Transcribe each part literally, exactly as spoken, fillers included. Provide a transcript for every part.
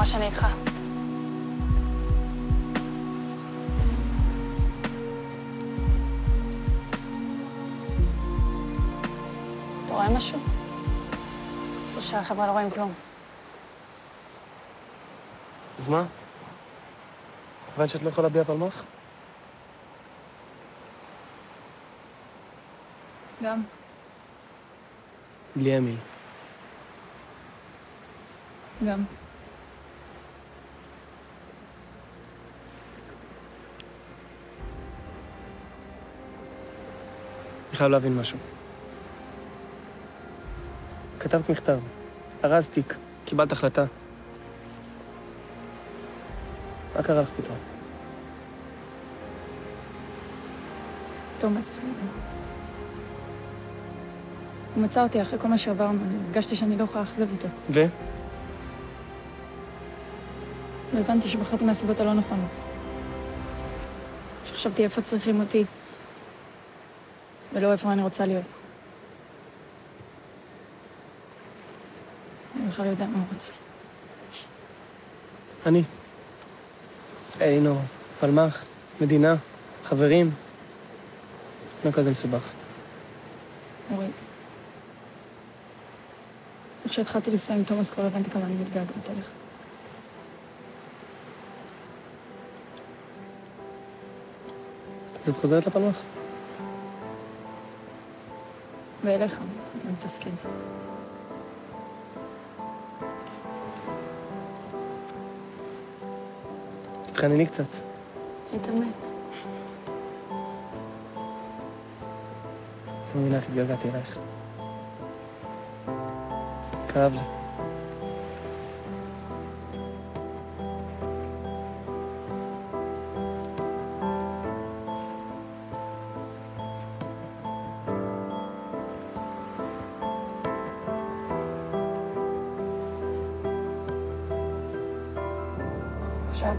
שאני איתך. אתה רואה משהו? זה שהחברה לא רואים כלום. אז מה? הבנת שאת לא יכולה להביע פלמח? גם. בלי אמיל. גם. אני חייב להבין משהו. כתבת מכתב, ארז תיק, קיבלת החלטה. מה קרה לך פתאום? תומאס, הוא... הוא מצא אותי אחרי כל מה שעברנו, אני הרגשתי שאני לא יכולה לאכזב אותו. ו? והבנתי שבחרתי מהסיבות הלא נכונות. שחשבתי איפה צריכים אותי, ולא איפה אני רוצה להיות. אני בכלל לא יודע מה הוא רוצה. אני. אינו, פלמח, מדינה, חברים. לא כזה מסובך. אורי. איך שהתחלתי לנסוע עם תומאס כבר הבנתי כמה אני מתגעגעת אליך. אז את חוזרת לפלמח? ואליך, אני מתסכל. תתחנני קצת. היית מת. את לא מבינה איך התגעגעתי אלייך. כאב לי. עכשיו.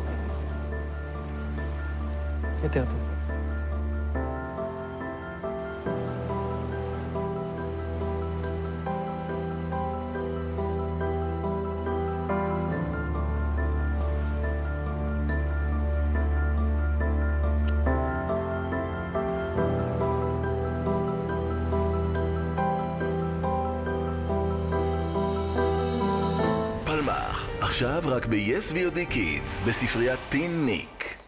יותר טוב. פלמח, עכשיו רק ב-Yes וי או די Kids, בספריית טין ניק.